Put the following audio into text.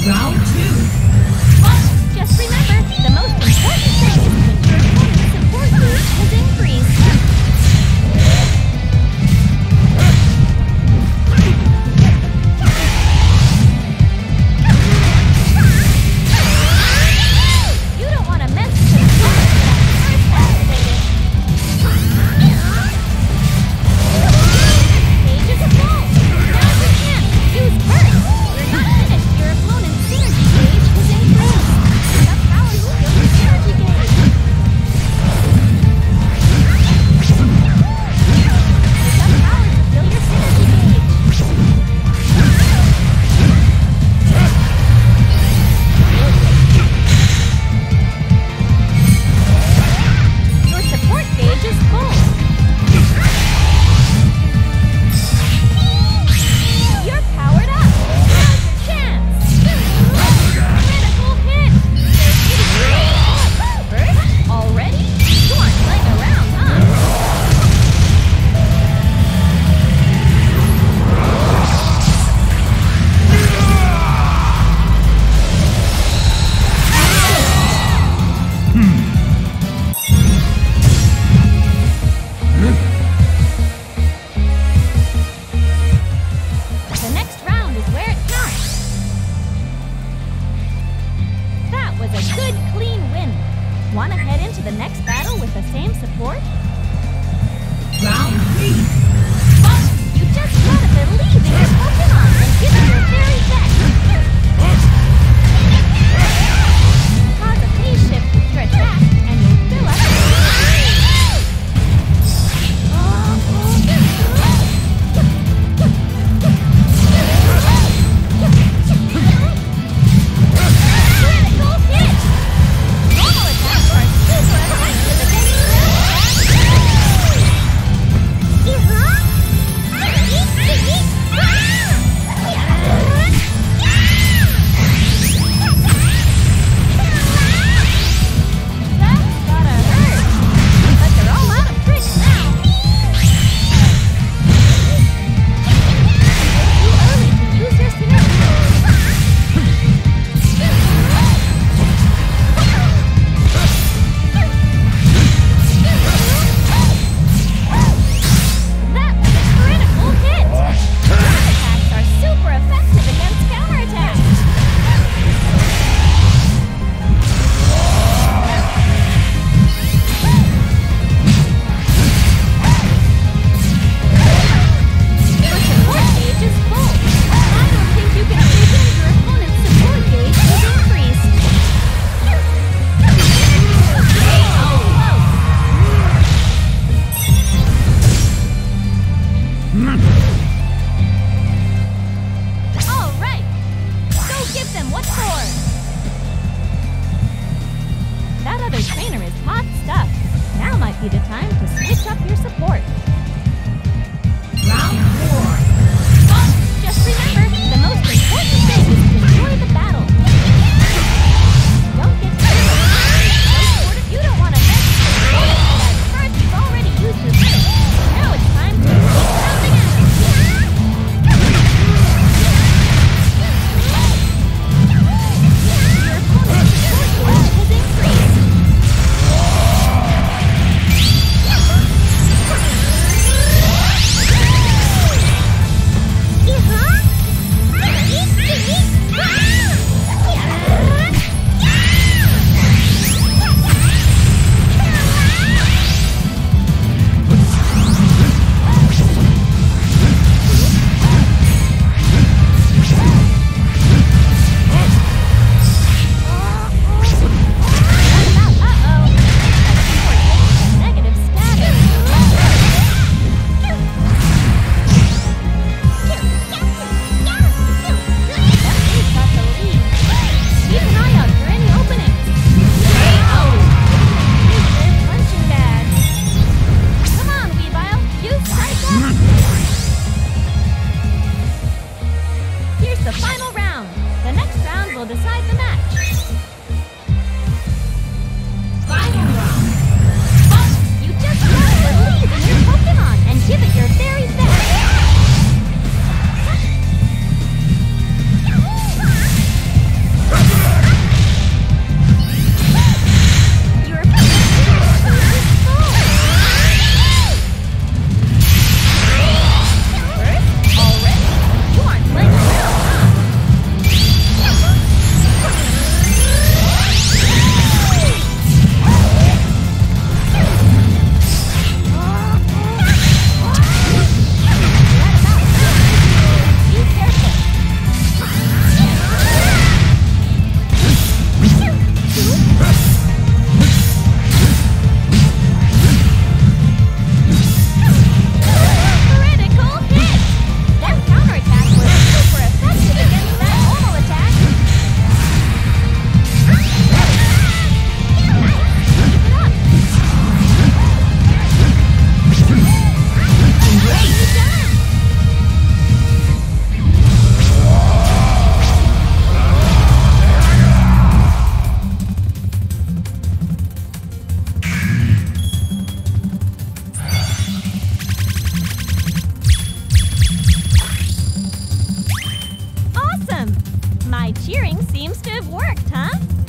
Round two. Just remember, the most important thing is when your opponent's support boost has increased. You don't want to mess with the first activated. Pages of full. Now's your chance. Use burst. You're not finished. Your opponent's synergy gauge has increased. Enough power to fill your synergy gauge. Enough power to fill your synergy gauge. Your support gauge is full. You're powered up. Now's your chance. Critical hit. First, already? You aren't playing around, huh? The next round is where it counts. That was a good, clean win. Want to head into the next battle with the same support? Round three. You just gotta believe in your Pokemon and give it your very best. Cause a phase shift with your attack, and you'll fill up. Critical hit! Normal attacks are super effective against That's gotta hurt! But they're all out of tricks now. Too early to use your synergy. That was a critical hit! Ground attacks are super effective against counterattacks. Your support gauge is full. I don't think you can pretend your opponent's support gauge has increased. All right, go give them what's for. That other trainer is hot stuff. Now might be the time to switch up your support. Round four. Just remember, the most important thing is to enjoy the battle. Don't get scared. You don't want to mess with the opponent that first you've already used your boost. Now it's time to keep pounding at it. Your opponent's support gauge has increased. My cheering seems to have worked, huh?